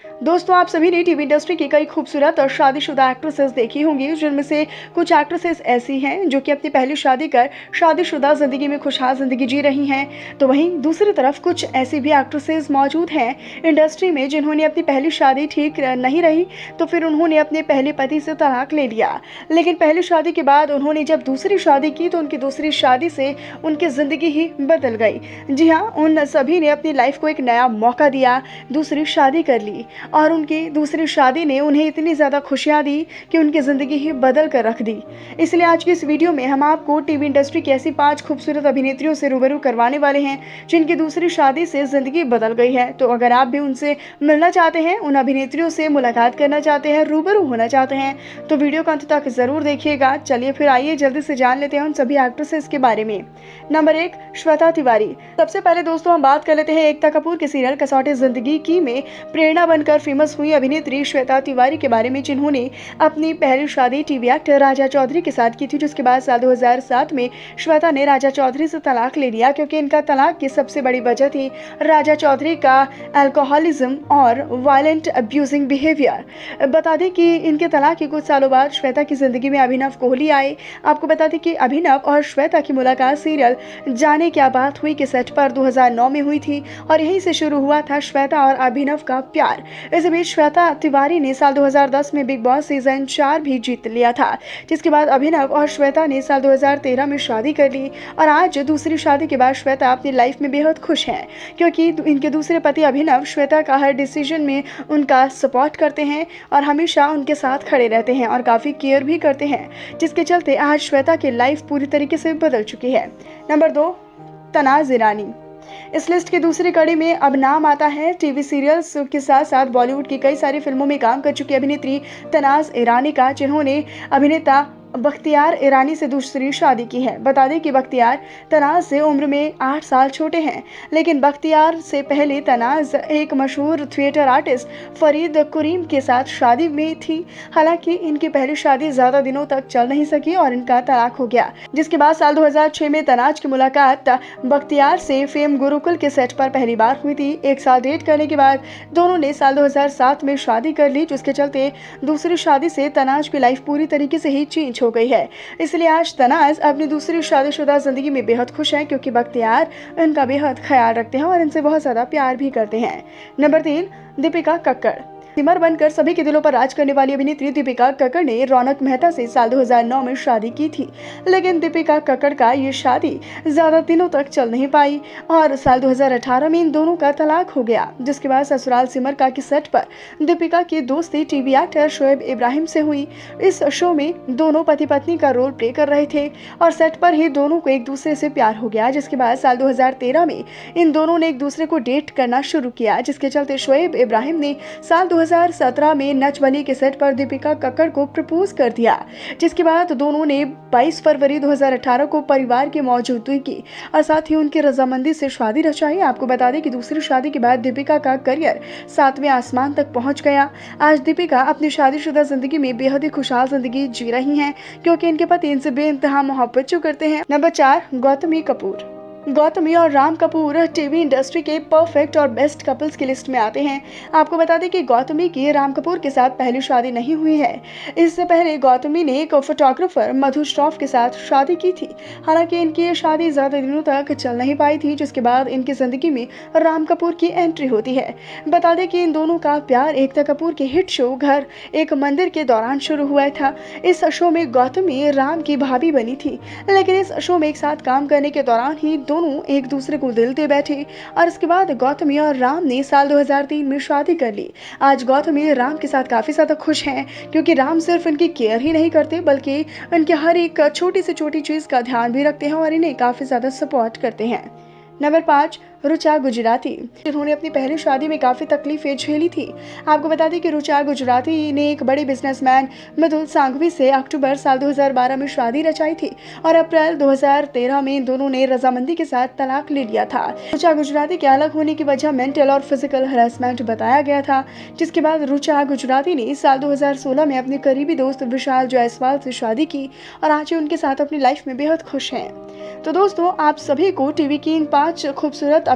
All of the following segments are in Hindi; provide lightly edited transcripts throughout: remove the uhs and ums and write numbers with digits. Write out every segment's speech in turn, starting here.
दोस्तों, आप सभी ने टीवी इंडस्ट्री की कई खूबसूरत और शादीशुदा एक्ट्रेसेस देखी होंगी, जिनमें से कुछ एक्ट्रेसेस ऐसी हैं जो कि अपनी पहली शादी कर शादीशुदा जिंदगी में खुशहाल जिंदगी जी रही हैं। तो वहीं दूसरी तरफ कुछ ऐसी भी एक्ट्रेसेस मौजूद हैं इंडस्ट्री में जिन्होंने अपनी पहली शादी ठीक नहीं रही, तो फिर उन्होंने अपने पहले पति से तलाक ले लिया। लेकिन पहली शादी के बाद उन्होंने जब दूसरी शादी की तो उनकी दूसरी शादी से उनकी जिंदगी ही बदल गई। जी हाँ, उन सभी ने अपनी लाइफ को एक नया मौका दिया, दूसरी शादी कर ली और उनकी दूसरी शादी ने उन्हें इतनी ज़्यादा खुशियाँ दी कि उनकी ज़िंदगी ही बदल कर रख दी। इसलिए आज की इस वीडियो में हम आपको टीवी इंडस्ट्री की ऐसी 5 खूबसूरत अभिनेत्रियों से रूबरू करवाने वाले हैं जिनकी दूसरी शादी से ज़िंदगी बदल गई है। तो अगर आप भी उनसे मिलना चाहते हैं, उन अभिनेत्रियों से मुलाकात करना चाहते हैं, रूबरू होना चाहते हैं, तो वीडियो को अंत तक ज़रूर देखिएगा। चलिए फिर आइए जल्दी से जान लेते हैं उन सभी एक्ट्रेसेस के बारे में। नंबर 1, श्वेता तिवारी। सबसे पहले दोस्तों हम बात कर लेते हैं एकता कपूर के सीरियल कसौटी जिंदगी की में प्रेरणा बनकर फेमस हुई अभिनेत्री श्वेता तिवारी के बारे में, जिन्होंने अपनी पहली शादी टीवी एक्टर राजा चौधरी के साथ की थी। जिसके बाद साल 2007 में श्वेता ने राजा चौधरी से तलाक ले लिया, क्योंकि इनका तलाक की सबसे बड़ी वजह थी राजा चौधरी का अल्कोहलिज्म और वायलेंट अब्यूजिंग बिहेवियर। बता दें कि इनके तलाक के कुछ सालों बाद श्वेता की जिंदगी में अभिनव कोहली आए। आपको बता दें कि अभिनव और श्वेता की मुलाकात सीरियल जाने क्या बात हुई के सेट पर 2009 में हुई थी और यहीं से शुरू हुआ था श्वेता और अभिनव का प्यार। इस बीच श्वेता तिवारी ने साल 2010 में बिग बॉस सीजन 4 भी जीत लिया था, जिसके बाद अभिनव और श्वेता ने साल 2013 में शादी कर ली और आज दूसरी शादी के बाद श्वेता अपनी लाइफ में बेहद खुश हैं, क्योंकि इनके दूसरे पति अभिनव श्वेता का हर डिसीजन में उनका सपोर्ट करते हैं और हमेशा उनके साथ खड़े रहते हैं और काफ़ी केयर भी करते हैं, जिसके चलते आज श्वेता की लाइफ पूरी तरीके से बदल चुकी है। नंबर 2, तनाज़ ईरानी। इस लिस्ट की दूसरी कड़ी में अब नाम आता है टीवी सीरियल्स के साथ साथ बॉलीवुड की कई सारी फिल्मों में काम कर चुकी अभिनेत्री तनाज़ ईरानी का, जिन्होंने अभिनेता बख्तियार ईरानी से दूसरी शादी की है। बता दें कि बख्तियार तनाज़ से उम्र में 8 साल छोटे हैं, लेकिन बख्तियार से पहले तनाज़ एक मशहूर थिएटर आर्टिस्ट फरीद कुरीम के साथ शादी में थी। हालांकि इनकी पहली शादी ज़्यादा दिनों तक चल नहीं सकी और इनका तलाक हो गया, जिसके बाद साल 2006 में तनाज़ की मुलाकात बख्तियार से फेम गुरुकुल के सेट पर पहली बार हुई थी। 1 साल डेट करने के बाद दोनों ने साल 2007 में शादी कर ली, जिसके चलते दूसरी शादी से तनाज़ की लाइफ पूरी तरीके से ही चेंज हो गई है। इसलिए आज तनाज़ अपनी दूसरी शादीशुदा जिंदगी में बेहद खुश हैं, क्योंकि बख्तियार इनका बेहद ख्याल रखते हैं और इनसे बहुत ज्यादा प्यार भी करते हैं। नंबर 3, दीपिका कक्कड़। सिमर बनकर सभी के दिलों पर राज करने वाली अभिनेत्री दीपिका कक्कड़ ने रौनक मेहता से साल 2009 में शादी की थी, लेकिन दीपिका कक्कड़ का ये शादी ज्यादा दिनों तक चल नहीं पाई और साल 2018 में इन दोनों का तलाक हो गया। जिसके बाद ससुराल सिमर का के सेट पर दीपिका की दोस्ती टीवी एक्टर शोएब इब्राहिम से हुई। इस शो में दोनों पति पत्नी का रोल प्ले कर रहे थे और सेट पर ही दोनों को एक दूसरे से प्यार हो गया। जिसके बाद साल 2013 में इन दोनों ने एक दूसरे को डेट करना शुरू किया, जिसके चलते शोएब इब्राहिम ने साल 2017 में नच बली के सेट पर दीपिका कक्कड़ को प्रपोज कर दिया। जिसके बाद दोनों ने 22 फरवरी 2018 को परिवार की मौजूदगी की और साथ ही उनकी रजामंदी से शादी रचाई। आपको बता दें कि दूसरी शादी के बाद दीपिका का करियर 7वें आसमान तक पहुंच गया। आज दीपिका अपनी शादीशुदा जिंदगी में बेहद ही खुशहाल जिंदगी जी रही हैं, क्योंकि इनके पति इनसे बेइंतहा मोहब्बत जो करते हैं। नंबर 4, गौतमी कपूर। गौतमी और राम कपूर टीवी इंडस्ट्री के परफेक्ट और बेस्ट कपल्स की लिस्ट में आते हैं। आपको बता दें कि गौतमी की राम कपूर के साथ पहली शादी नहीं हुई है। इससे पहले गौतमी ने एक फोटोग्राफर मधु श्रॉफ के साथ शादी की थी। हालांकि इनकी ये शादी ज्यादा दिनों तक चल नहीं पाई थी, जिसके बाद इनकी जिंदगी में राम कपूर की एंट्री होती है। बता दें कि इन दोनों का प्यार एकता कपूर के हिट शो घर एक मंदिर के दौरान शुरू हुआ था। इस शो में गौतमी राम की भाभी बनी थी, लेकिन इस शो में एक साथ काम करने के दौरान ही दोनों एक दूसरे को दिल दे बैठे और इसके बाद गौतमी और राम ने साल 2003 में शादी कर ली। आज गौतमी राम के साथ काफी ज्यादा खुश हैं, क्योंकि राम सिर्फ इनकी केयर ही नहीं करते बल्कि इनके हर एक छोटी से छोटी चीज का ध्यान भी रखते हैं और इन्हें काफी ज्यादा सपोर्ट करते हैं। नंबर 5, रुचा गुजराती, जिन्होंने अपनी पहली शादी में काफी तकलीफें झेली थी। आपको बता दें कि रुचा गुजराती ने एक बड़े बिजनेसमैन मिथुन सांघवी से अक्टूबर साल 2012 में शादी रचाई थी और अप्रैल 2013 में दोनों ने रजामंदी के साथ तलाक ले लिया था। रुचा गुजराती के अलग होने की वजह मेंटल और फिजिकल हरासमेंट बताया गया था, जिसके बाद रुचा गुजराती ने साल 2016 में अपने करीबी दोस्त विशाल जायसवाल से शादी की और आज उनके साथ अपनी लाइफ में बेहद खुश हैं। तो दोस्तों, आप सभी को टीवी की इन 5 खूबसूरत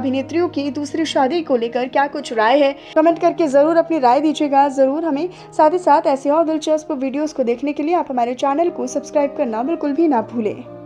अभिनेत्रियों की दूसरी शादी को लेकर क्या कुछ राय है, कमेंट करके जरूर अपनी राय दीजिएगा जरूर हमें। साथ ही साथ ऐसे और दिलचस्प वीडियोस को देखने के लिए आप हमारे चैनल को सब्सक्राइब करना बिल्कुल भी ना भूलें।